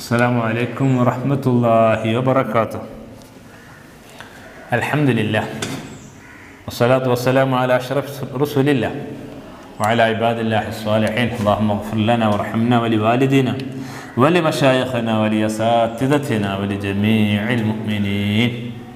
السلام عليكم ورحمة الله وبركاته. الحمد لله والصلاة والسلام على أشرف رسول الله وعلى عباد الله الصالحين. اللهم اغفر لنا وارحمنا ولوالدينا ولمشايخنا ولأساتذتنا ولجميع المؤمنين.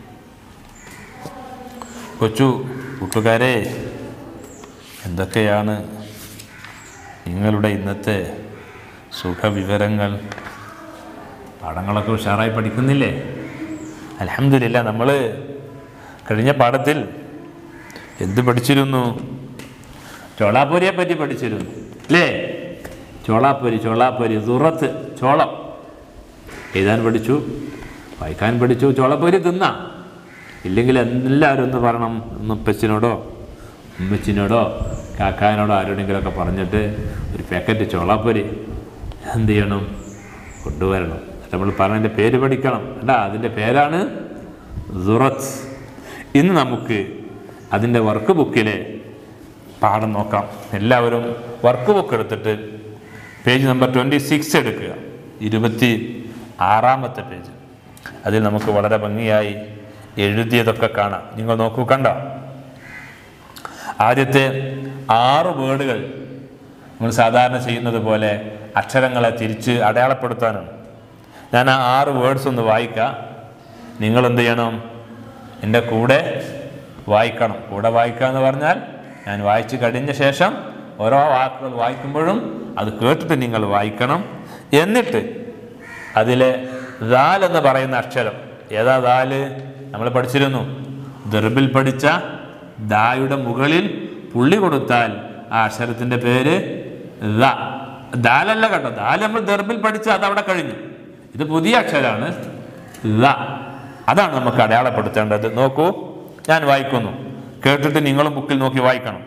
കൂട്ടുകാരെ, എന്തൊക്കെയാണ് നിങ്ങളുടെ ഇന്നത്തെ സുഖവിവരങ്ങൾ? പാഠങ്ങളൊക്കെ ഉഷാറായി പഠിക്കുന്നില്ലേ? അൽഹംദുലില്ലാ. നമ്മൾ കഴിഞ്ഞ പാഠത്തിൽ എന്ത് പഠിച്ചിരുന്നു? ചോളാപ്പൊരിയെ പറ്റി പഠിച്ചിരുന്നു അല്ലേ? ചോളാപ്പൊരി ദുറത്ത്, ചോളം എഴുതാൻ പഠിച്ചു, വായിക്കാൻ പഠിച്ചു. ചോളപ്പൊരി തിന്നാം. ഇല്ലെങ്കിൽ എല്ലാവരും ഒന്ന് പറയണം, ഒന്ന് ഉപ്പച്ചിനോടോ ഉമ്മച്ചിനോടോ കാക്കാനോടോ ആരോടെങ്കിലുമൊക്കെ പറഞ്ഞിട്ട് ഒരു പാക്കറ്റ് ചോളാപ്പൊരി എന്ത് ചെയ്യണം, കൊണ്ടുവരണം. നമ്മൾ പറഞ്ഞതിൻ്റെ പേര് പഠിക്കണം. കേട്ടാ, അതിൻ്റെ പേരാണ് ദുറത്ത്. ഇന്ന് നമുക്ക് അതിൻ്റെ വർക്ക് ബുക്കിലെ പാഠം നോക്കാം. എല്ലാവരും വർക്ക് ബുക്ക് എടുത്തിട്ട് പേജ് നമ്പർ 26 എടുക്കുക. 26-ാമത്തെ പേജ്. അതിൽ നമുക്ക് വളരെ ഭംഗിയായി എഴുതിയതൊക്കെ കാണാം. നിങ്ങൾ നോക്കൂ, കണ്ടോ? ആദ്യത്തെ 6 വേർഡുകൾ നമ്മൾ സാധാരണ ചെയ്യുന്നത് പോലെ അക്ഷരങ്ങളെ തിരിച്ച് അടയാളപ്പെടുത്താനാണ്. ഞാൻ ആ 6 വേർഡ്സ് ഒന്ന് വായിക്കാം. നിങ്ങൾ എന്ത് ചെയ്യണം? എൻ്റെ കൂടെ വായിക്കണം. കൂടെ വായിക്കുക എന്ന് പറഞ്ഞാൽ ഞാൻ വായിച്ച് കഴിഞ്ഞ ശേഷം ഓരോ വാക്കുകൾ വായിക്കുമ്പോഴും അത് കേട്ടിട്ട് നിങ്ങൾ വായിക്കണം. എന്നിട്ട് അതിലെ ദാൽ എന്ന് പറയുന്ന അക്ഷരം ഏതാ? ദാല് നമ്മൾ പഠിച്ചിരുന്നു. ദർബിൽ പഠിച്ച ദായുടെ മുകളിൽ പുള്ളി കൊടുത്താൽ ആ അക്ഷരത്തിൻ്റെ പേര് ദ. ദാലല്ല കേട്ടോ, ദാൽ നമ്മൾ ദർബിൽ പഠിച്ച അതവിടെ കഴിഞ്ഞു. ഇത് പുതിയ അക്ഷരമാണ് ദ. അതാണ് നമുക്ക് അടയാളപ്പെടുത്തേണ്ടത്. നോക്കൂ, ഞാൻ വായിക്കുന്നു, കേട്ടിട്ട് നിങ്ങളും ബുക്കിൽ നോക്കി വായിക്കണം.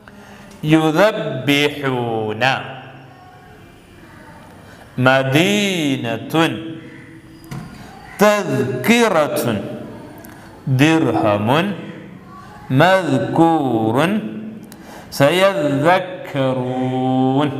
യുദബ്ബിഹൂന മദീനത്തുൻ തദ്കിറത്തുൻ ദിർഹമുൻ മദ്കൂറുൻ സയദ്ദക്കറൂൻ.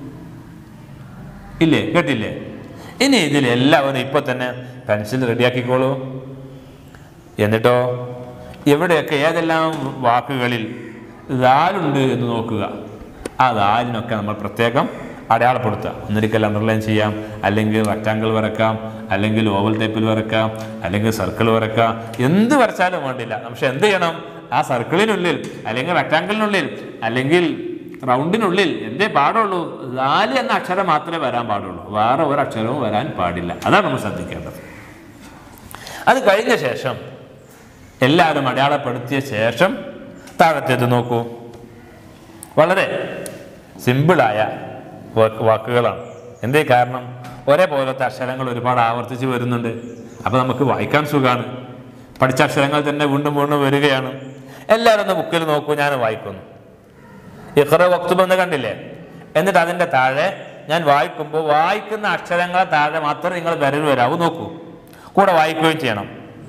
ഇല്ലേ? കേട്ടില്ലേ? ഇനി ഇതിലെല്ലാവരും ഇപ്പോൾ തന്നെ പെൻസിൽ റെഡിയാക്കിക്കോളൂ. എന്നിട്ടോ എവിടെയൊക്കെ ഏതെല്ലാം വാക്കുകളിൽ ദാലുണ്ട് എന്ന് നോക്കുക. ആ ദാലിനൊക്കെ നമ്മൾ പ്രത്യേകം അടയാളപ്പെടുത്തുക. ഒന്നിരിക്കൽ അണ്ടർലൈൻ ചെയ്യാം, അല്ലെങ്കിൽ റെക്റ്റാങ്കിൾ വരക്കാം, അല്ലെങ്കിൽ ഓവൽ ടൈപ്പിൽ വരക്കാം, അല്ലെങ്കിൽ സർക്കിൾ വരക്കാം. എന്ത് വരച്ചാലും വേണ്ടില്ല. പക്ഷെ എന്ത് ചെയ്യണം? ആ സർക്കിളിനുള്ളിൽ അല്ലെങ്കിൽ റെക്റ്റാങ്കിളിനുള്ളിൽ അല്ലെങ്കിൽ റൗണ്ടിനുള്ളിൽ എന്തേ പാടുള്ളൂ? ദാല് എന്ന അക്ഷരം മാത്രമേ വരാൻ പാടുള്ളൂ. വേറെ ഒരു അക്ഷരവും വരാൻ പാടില്ല. അതാണ് നമ്മൾ ശ്രദ്ധിക്കേണ്ടത്. അത് കഴിഞ്ഞ ശേഷം എല്ലാവരും അടയാളപ്പെടുത്തിയ ശേഷം താഴത്തേത് നോക്കൂ. വളരെ സിമ്പിളായ വാക്കുകളാണ്. എന്തേ കാരണം? ഒരേപോലത്തെ അക്ഷരങ്ങൾ ഒരുപാട് ആവർത്തിച്ച് വരുന്നുണ്ട്. അപ്പോൾ നമുക്ക് വായിക്കാൻ സുഖമാണ്. പഠിച്ച അക്ഷരങ്ങൾ തന്നെ വീണ്ടും വീണ്ടും വരികയാണ്. എല്ലാവരും ഒന്ന് ബുക്കിൽ നോക്കൂ, ഞാൻ വായിക്കുന്നു. ഇഖ്റ വക്തുബ് എന്ന് കണ്ടില്ലേ? എന്നിട്ട് അതിൻ്റെ താഴെ ഞാൻ വായിക്കുമ്പോൾ വായിക്കുന്ന അക്ഷരങ്ങളെ താഴെ മാത്രം നിങ്ങൾ വിരൽ വരാവൂ. നോക്കൂ, കൂടെ വായിക്കുകയും ചെയ്യണം.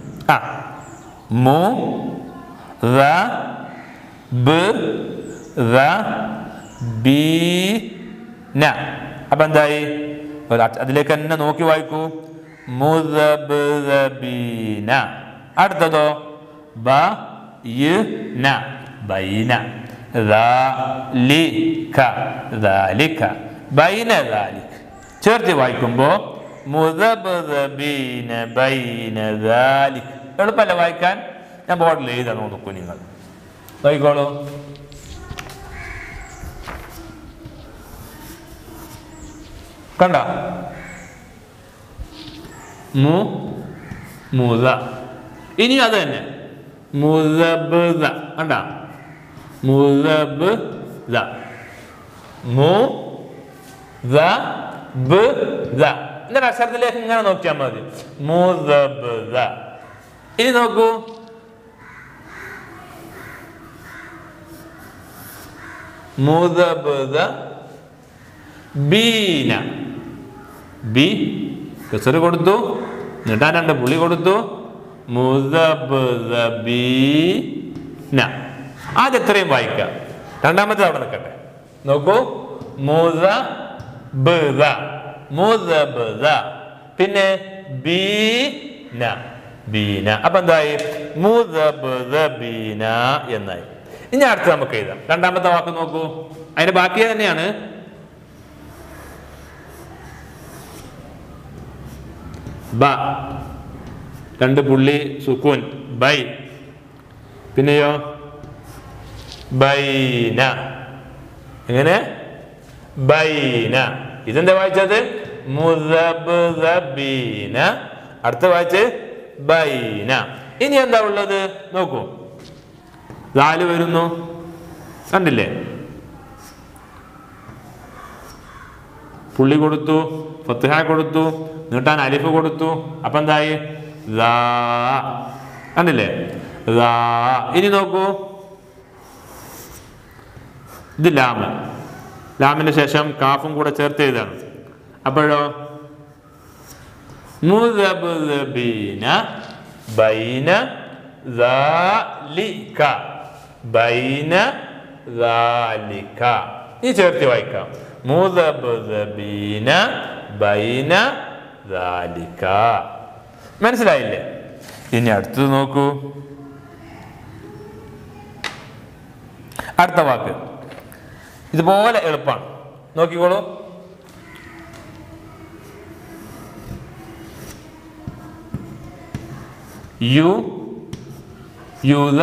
മു ദ ബ് ദ ബി ന. അപ്പം എന്തായി? അതിലേക്ക് തന്നെ നോക്കി വായിക്കൂ. മുദബ്ദബീന. അടുത്തതോ ബ യ ന, ബൈന. ദാലിക, ദാലിക, ബൈന ദാലിക. ചേർത്ത് വായിക്കുമ്പോൾ മുദബ്ദബീന ബൈന ദാലിക. എളുപ്പമല്ല വായിക്കാൻ? ഞാൻ ബോർഡിൽ എഴുതാൻ നോക്കൂ, നിങ്ങൾ നോക്കിക്കോളൂ. കണ്ട? മുദ. ഇനി അത് തന്നെ മുദബ്ദ. കണ്ട? മുദബ്ദ. മുദബ്ദ. എന്നിട്ട് അക്ഷരത്തിലേക്ക് ഇങ്ങനെ നോക്കിയാൽ മതി. മുദബ്ദ. ഇനി നോക്കൂ, മുദബ്ദ ബീന. ബി കസറ് കൊടുത്തു, എന്നിട്ടാ 2 പുള്ളി കൊടുത്തു. മുദബ്ദബീന. ആദ്യം എത്രയും വായിക്കാം. രണ്ടാമത്തെ അവിടെ നിൽക്കട്ടെ. നോക്കൂ, മുദബ്ദ, മുദബ്ദ. പിന്നെ ബീന ബീന. അപ്പൊ എന്തായി? മുദബ്ദബീന എന്നായി. ഇനി അടുത്ത് നമുക്ക് എഴുതാം. രണ്ടാമത്തെ വാക്ക് നോക്കൂ, അതിന്റെ ബാക്കി തന്നെയാണ്. ബ, രണ്ട് പുള്ളി സുക്കൂൻ, ബൈ. പിന്നെയോ ബൈന. എങ്ങനെ? ബൈന. ഇതെന്താ വായിച്ചത്? മുദബ്ദബീന. അടുത്ത വായിച്ച് ബൈന. ഇനി എന്താ ഉള്ളത് നോക്കൂ, ദാല് വരുന്നു, കണ്ടില്ലേ? പുള്ളി കൊടുത്തു, ഫത്ഹ കൊടുത്തു, നീട്ടാൻ അലിഫ് കൊടുത്തു. അപ്പൊ എന്തായി? ദാ, കണ്ടില്ലേ? ദാ. ഇനി നോക്കൂ, ഇത് ലാമ്, ലാമിന് ശേഷം കാഫും കൂടെ ചേർത്ത് എഴുതാണ്. അപ്പോഴോ മുദബ്ദബീന ബൈന ദാലിക ബൈന ദാലിക. ഈ ചേർത്ത് വായിക്കാം. മുദബ്ദബീന ബൈന ദാലിക. മനസ്സിലായില്ലേ? ഇനി അടുത്തത് നോക്കൂ, അടുത്ത വാക്ക് ഇതുപോലെ എളുപ്പമാണ്, നോക്കിക്കോളൂ. യുദ,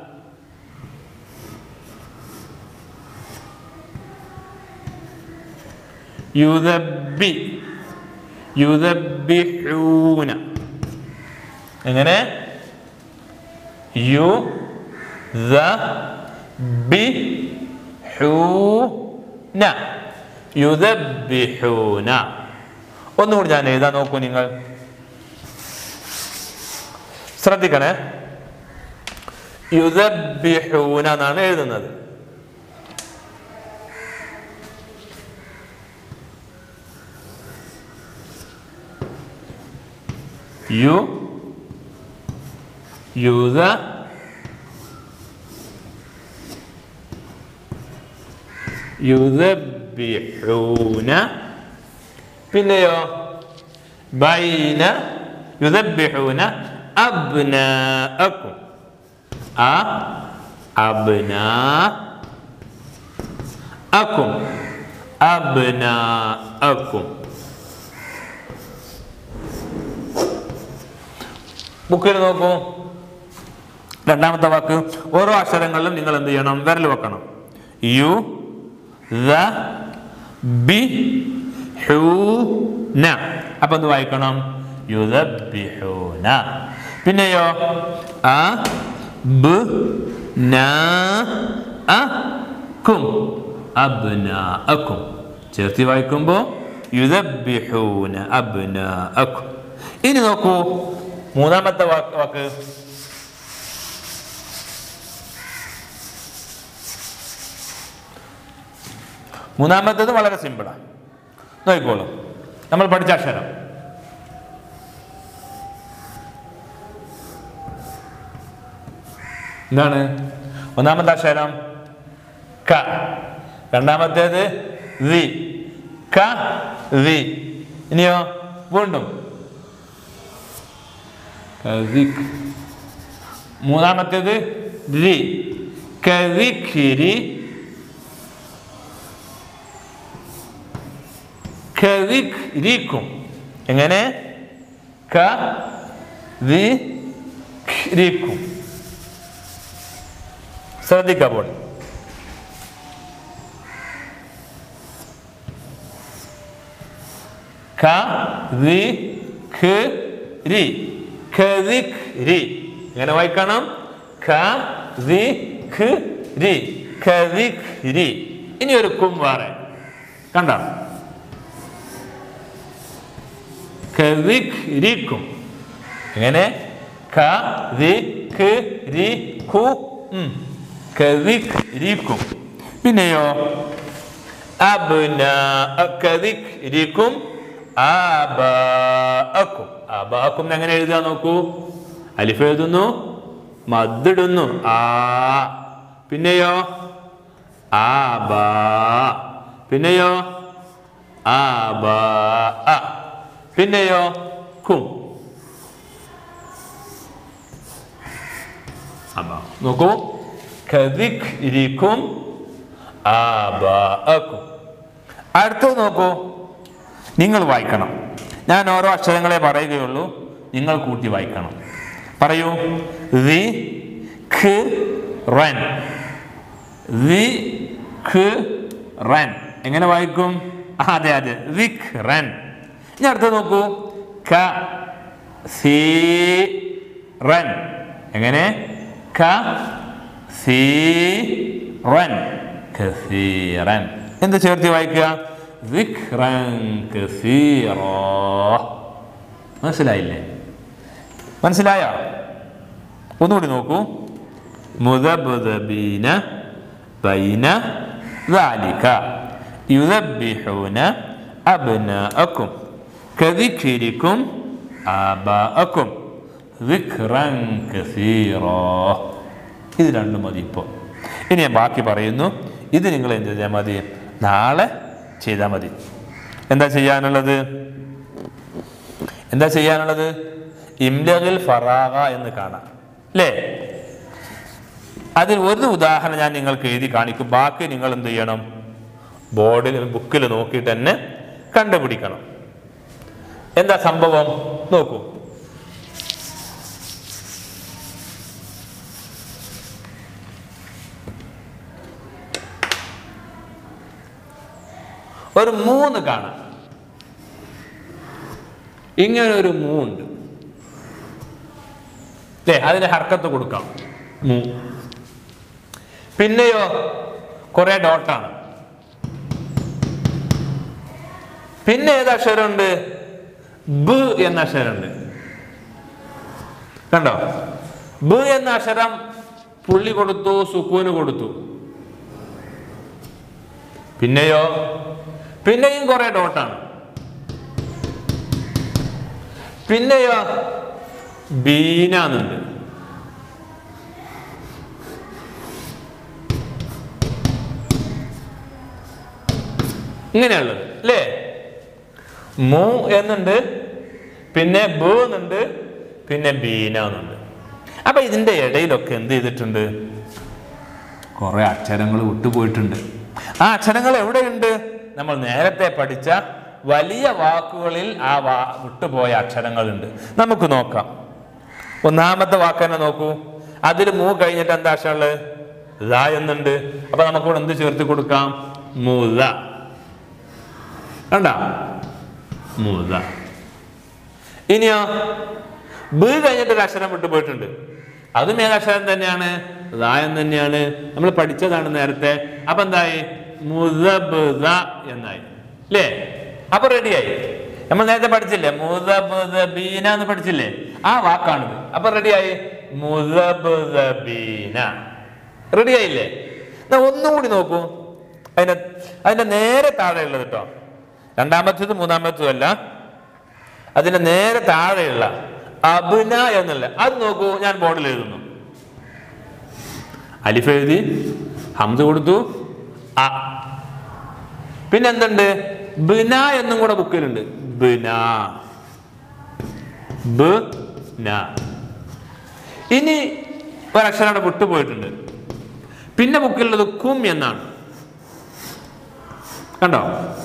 യുദബ്ബി, യുദബ്ബിഹൂന. എങ്ങനെ? യുദബ്ബിഹൂന, യുദബ്ബിഹൂന. ഒന്നുകൂടി ഞാൻ എഴുതാൻ നോക്കൂ, നിങ്ങൾ ശ്രദ്ധിക്കണേ. യുദബ്ബിഹൂന എന്നാണ് എഴുതുന്നത്. യുദബ്ബിഹൂന. പിന്നെയോ ബൈന യുദബ്ബിഹൂന അബ്നാഅക്കും. അബ്നാഅക്കും, അബ്നാഅക്കും. ബുക്കിൽ നോക്കൂ, രണ്ടാമത്തെ വാക്ക് ഓരോ അക്ഷരങ്ങളിലും നിങ്ങൾ എന്ത് ചെയ്യണം? വിരൽ വെക്കണം. യു ദ ബി ഹൂ ന. അപ്പൊ എന്ത് വായിക്കണം? യുദബ്ബിഹൂന. പിന്നെയോ അ ബ് നാ അക്കും, അബ്നാഅക്കും. ചേർത്തി വായിക്കുമ്പോ യുദബ്ബിഹൂന അബ്നാഅക്കും. ഇനി നോക്കൂ മൂന്നാമത്തെ വാക്ക്. മൂന്നാമത്തേത് വളരെ സിമ്പിളാണ്, നോക്കിക്കോളൂ. നമ്മൾ പഠിച്ച അക്ഷരം എന്താണ്? ഒന്നാമത്തെ അക്ഷരം ക, രണ്ടാമത്തേത് വി, ക വി. ഇനിയോ വീണ്ടും മൂന്നാമത്തേത് രി, കവിഖിരി, കവിഖിരിക്കും. എങ്ങനെ? കവിഖിരിക്കും. ശ്രദ്ധിക്കപ്പോൾ കവിഖിരി, കവിഖിരി. ഇങ്ങനെ വായിക്കണം, കവിഖിരി, കവിഖിരി. ഇനി ഒരു കും വേറെ കണ്ടോ? കവിഖിരിക്കും. എങ്ങനെ? കവിഖിരിക്കും, കവിഖിരിക്കും. പിന്നെയോ കവിഖിരിക്കും ആബാഅക്കും. ആബാഅക്കും എങ്ങനെ എഴുതാൻ നോക്കൂ. അലിഫ് എഴുതുന്നു, മദ്ദിടുന്നു, ആ. പിന്നെയോ ആബാ, പിന്നെയോ ആബാ. പിന്നെയോ കും. നോക്കൂ, കദിക്രിക്കും ആബാഅക്കും. അടുത്തത് നോക്കൂ, നിങ്ങൾ വായിക്കണം. ഞാൻ ഓരോ അക്ഷരങ്ങളെ പറയുകയുള്ളൂ, നിങ്ങൾ കൂട്ടി വായിക്കണം. പറയൂ. ദിക്റൻ. ദിക്റൻ എങ്ങനെ വായിക്കും? അതെ അതെ, ദിക്റൻ. ഇനി അടുത്തത് നോക്കൂ, കസീറൻ. എങ്ങനെ? കസീറൻ. കസീറൻ. എന്ത് ചേർത്ത് വായിക്കുക? ദിക്റൻ കസീറാ. മനസ്സിലായില്ലേ? മനസ്സിലായോ? ഒന്നുകൂടി നോക്കൂ. മുദബ്ദബീന ബൈന ദാലിക യുദബ്ബിഹൂന അബ്നാഅക്കും കദിക്രിക്കും ആബാഅക്കും ദിക്റൻ കസീറാ. ഇത് രണ്ടും മതി ഇപ്പോൾ. ഇനി ഞാൻ ബാക്കി പറയുന്നു. ഇത് നിങ്ങൾ എന്ത് ചെയ്താൽ മതി? നാളെ ചെയ്താൽ മതി. എന്താ ചെയ്യാനുള്ളത്? ഇംലഗിൽ ഫറാഗ എന്ന് കാണാം അല്ലേ? അതിൽ ഒരു ഉദാഹരണം ഞാൻ നിങ്ങൾക്ക് എഴുതി കാണിക്കും. ബാക്കി നിങ്ങൾ എന്ത് ചെയ്യണം? ബോർഡിൽ ബുക്കിൽ നോക്കിയിട്ട് തന്നെ കണ്ടുപിടിക്കണം. എന്താ സംഭവം നോക്കൂ. ഒരു 3 കാണാം. ഇങ്ങനെ ഒരു 3 ഉണ്ട് അല്ലേ? അതിന് ഹർക്കത്ത് കൊടുക്കാം. പിന്നെയോ കുറെ ഡോട്ടാണ്. പിന്നെ ഏത് അക്ഷരമുണ്ട്? ബ് എന്ന അക്ഷരമുണ്ട്. കണ്ടോ? ബ് എന്ന അക്ഷരം പുള്ളി കൊടുത്തു, സുക്കൂന് കൊടുത്തു. പിന്നെയും കുറെ ഡോട്ടാണ്. പിന്നെയോ ബീനാന്നുണ്ട്. ഇങ്ങനെയുള്ളത് അല്ലേ? മു എന്നുണ്ട്, പിന്നെ ബു എന്നുണ്ട്, പിന്നെ ബീന എന്നുണ്ട്. അപ്പൊ ഇതിന്റെ ഇടയിലൊക്കെ എന്ത് ചെയ്തിട്ടുണ്ട്? കുറെ അക്ഷരങ്ങൾ വിട്ടുപോയിട്ടുണ്ട്. ആ അക്ഷരങ്ങൾ എവിടെയുണ്ട്? നമ്മൾ നേരത്തെ പഠിച്ച വലിയ വാക്കുകളിൽ ആ വിട്ടുപോയ അക്ഷരങ്ങളുണ്ട്. നമുക്ക് നോക്കാം. ഒന്നാമത്തെ വാക്ക് തന്നെ നോക്കൂ. അതിൽ മൂ കഴിഞ്ഞിട്ട് എന്താ അക്ഷരമുള്ളത്? ദ എന്നുണ്ട്. അപ്പൊ നമുക്കിവിടെ എന്ത് ചേർത്ത് കൊടുക്കാം? മുദ. കണ്ട? മുദ. ഇനിയോ ബ് കഴിഞ്ഞിട്ട് ഒരു അക്ഷരം വിട്ടുപോയിട്ടുണ്ട്. അതും ഏതക്ഷരം തന്നെയാണ്? ദ എന്ന് തന്നെയാണ്. നമ്മൾ പഠിച്ചതാണ് നേരത്തെ. അപ്പൊ എന്തായി? മുദബ്ദ എന്നായി അല്ലേ? അപ്പൊ റെഡിയായി. നമ്മൾ നേരത്തെ പഠിച്ചില്ലേ? മുദബ്ദബീന എന്ന് പഠിച്ചില്ലേ? ആ വാക്കാണിത്. അപ്പൊ റെഡിയായി. മുദബ്ദബീന. റെഡിയായില്ലേ? ഒന്നുകൂടി നോക്കൂ. അതിന്റെ നേരെ താഴെ ഉള്ളത് കേട്ടോ. രണ്ടാമത്തേതും മൂന്നാമത്തേതും അല്ല, അതിന്റെ നേരെ താഴെയുള്ള അബ്ന എന്നല്ല, അത് നോക്കൂ. ഞാൻ ബോർഡിൽ എഴുതുന്നു. അലിഫ് എഴുതി, ഹംദ് കൊടുത്തു, അ. പിന്നെ എന്തുണ്ട്? ബിന എന്നും കൂടെ ബുക്കിലുണ്ട്. ബിന. ഇനി ഒരക്ഷരം അവിടെ വിട്ടുപോയിട്ടുണ്ട്. പിന്നെ ബുക്കിലുള്ളത് കും എന്നാണ്. കണ്ടോ?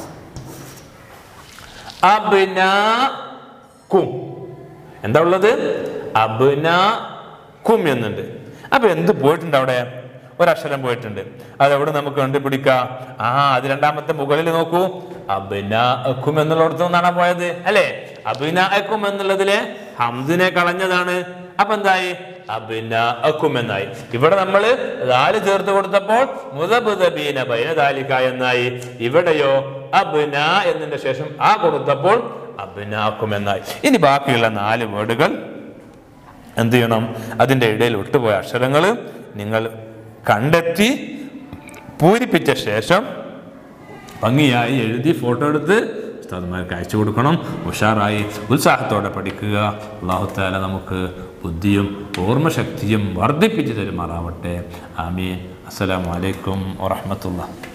അബ്ന കും. എന്താ ഉള്ളത്? അബ്ന കും എന്നുണ്ട്. അപ്പൊ എന്ത് പോയിട്ടുണ്ട് അവിടെ? ഒരക്ഷരം പോയിട്ടുണ്ട്. അതെവിടെ നമുക്ക് കണ്ടുപിടിക്കാം? അത് രണ്ടാമത്തെ മുകളിൽ നോക്കൂ. അബ്നാഅക്കും എന്നുള്ളിടത്തു നിന്നാണ് പോയത് അല്ലെ? അബ്നാഅക്കും എന്നുള്ളതിലെ ഹംദിനെ കളഞ്ഞതാണ്. അപ്പൊ എന്തായി? അബ്നാഅക്കും എന്നായി. ഇവിടെ നമ്മൾ ദാല് ചേർത്ത് കൊടുത്തപ്പോൾ മുദബ്ദബീന ബൈന ദാലിക എന്നായി. ഇവിടെയോ അബ്ന എന്നതിന്റെ ശേഷം ആ കൊടുത്തപ്പോൾ അബ്നാഅക്കും എന്നായി. ഇനി ബാക്കിയുള്ള 4 വേർഡുകൾ എന്ത് ചെയ്യണം? അതിന്റെ ഇടയിൽ വിട്ടുപോയ അക്ഷരങ്ങൾ നിങ്ങൾ കണ്ടെത്തി പൂരിപ്പിച്ച ശേഷം ഭംഗിയായി എഴുതി ഫോട്ടോ എടുത്ത് ഉസ്താദുമാർക്ക് അയച്ചു കൊടുക്കണം. ഉഷാറായി ഉത്സാഹത്തോടെ പഠിക്കുക. അല്ലാഹു തആല നമുക്ക് ബുദ്ധിയും ഓർമ്മശക്തിയും വർദ്ധിപ്പിച്ചു തരുമാറാവട്ടെ. ആമീൻ. അസ്സലാമു അലൈക്കും വറഹ്മത്തുള്ളാഹി.